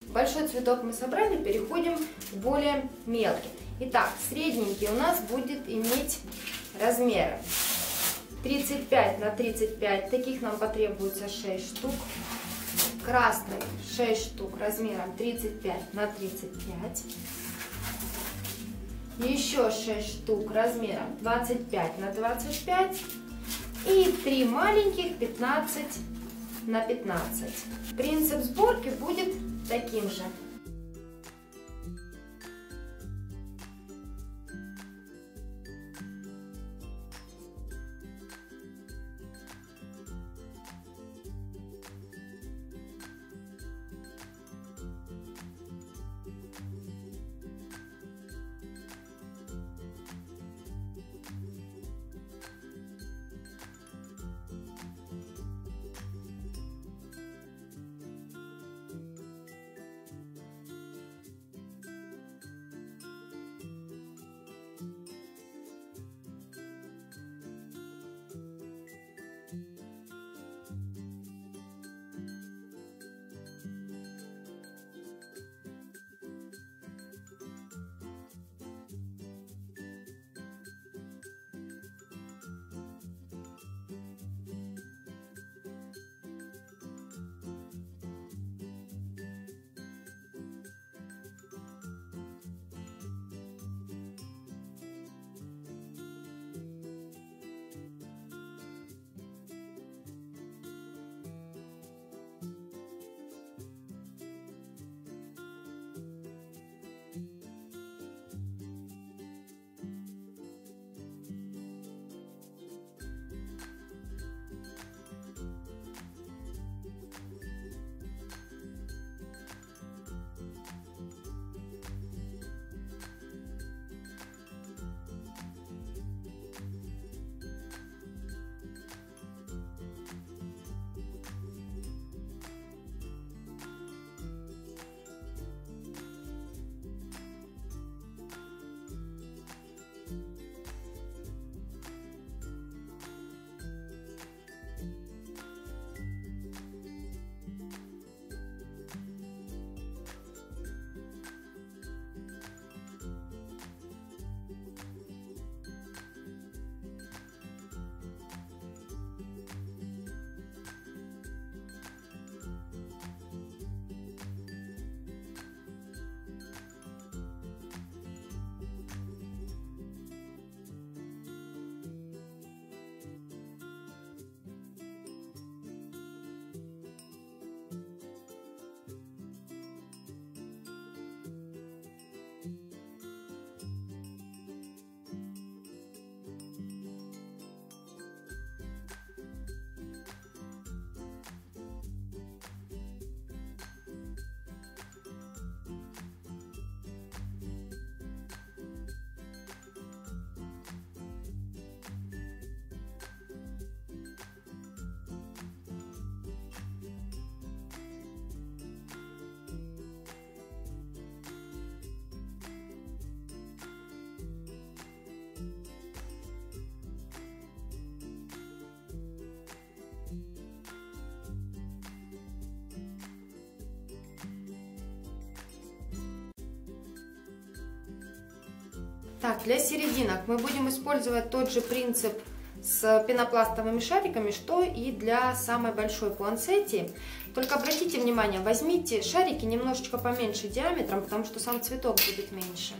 Большой цветок мы собрали, переходим к более мелким. Итак, средненький у нас будет иметь размеры 35 на 35, таких нам потребуется 6 штук. Красный 6 штук размером 35 на 35. Еще 6 штук размером 25 на 25. И 3 маленьких 15 на 15. Принцип сборки будет таким же. Так, для серединок мы будем использовать тот же принцип с пенопластовыми шариками, что и для самой большой пуансетти. Только обратите внимание, возьмите шарики немножечко поменьше диаметром, потому что сам цветок будет меньше.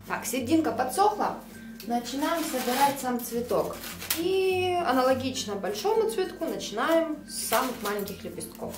Так, серединка подсохла. Начинаем собирать сам цветок. И аналогично большому цветку начинаем с самых маленьких лепестков.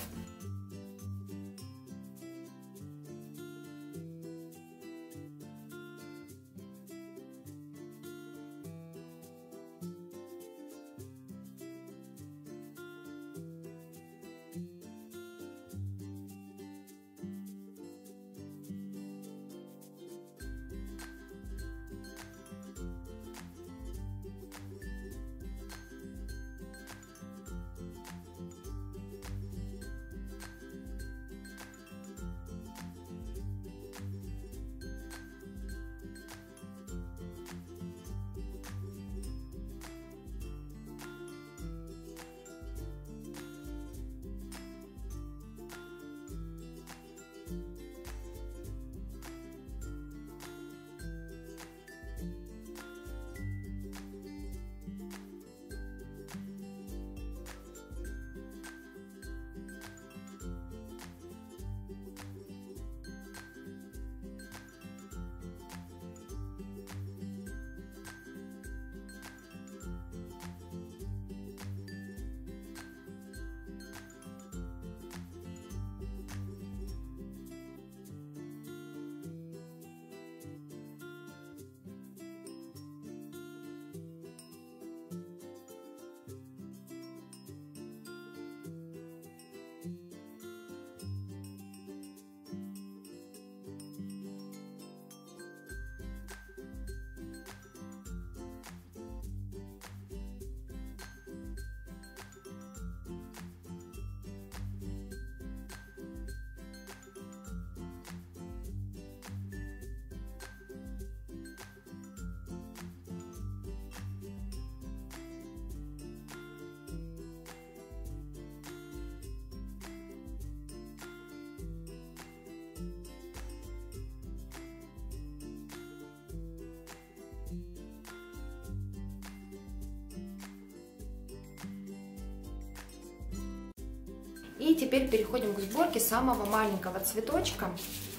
И теперь переходим к сборке самого маленького цветочка.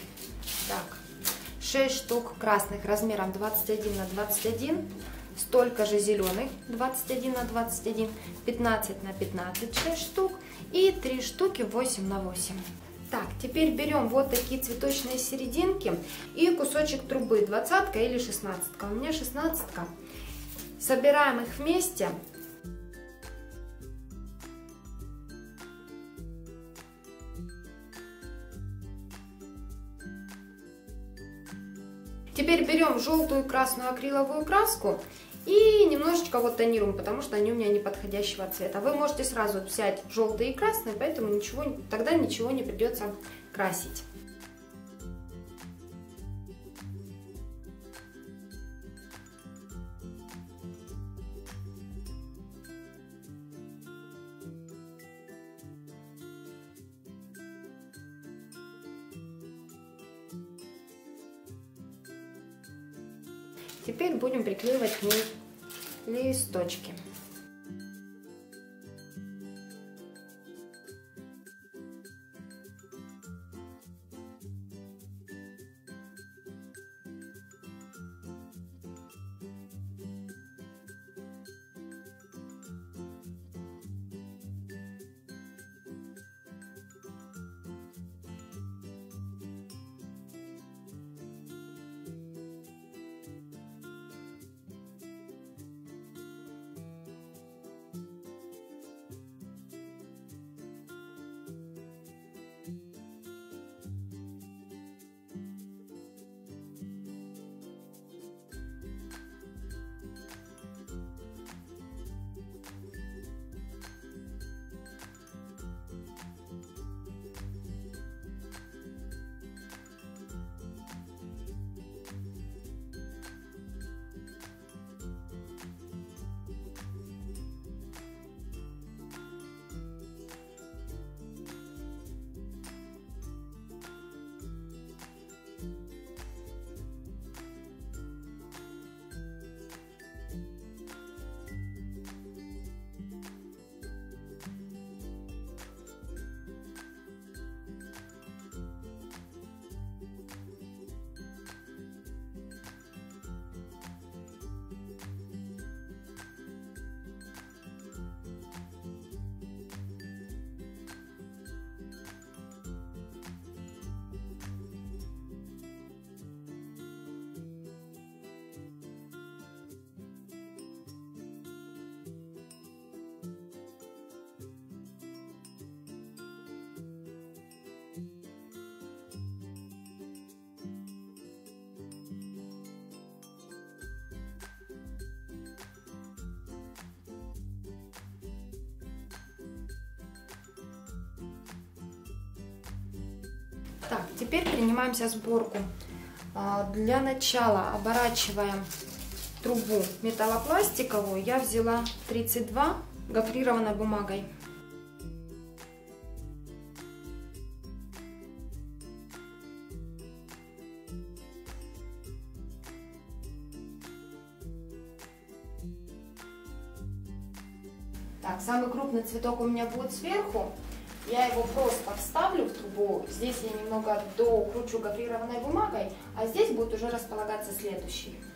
Так, 6 штук красных размером 21 на 21, столько же зеленых 21 на 21, 15 на 15, 6 штук и 3 штуки 8 на 8. Так, теперь берем вот такие цветочные серединки и кусочек трубы, 20 или 16. У меня 16. Собираем их вместе. Теперь берем желтую и красную акриловую краску и немножечко вот тонируем, потому что они у меня неподходящего цвета. Вы можете сразу взять желтые и красные, поэтому тогда ничего не придется красить. Теперь будем приклеивать к ней листочки. Так, теперь принимаемся сборку. Для начала оборачиваем трубу металлопластиковую. Я взяла 32 гофрированной бумагой. Так, самый крупный цветок у меня будет сверху. Я его просто вставлю в трубу. Здесь я немного докручу гофрированной бумагой, а здесь будет уже располагаться следующий.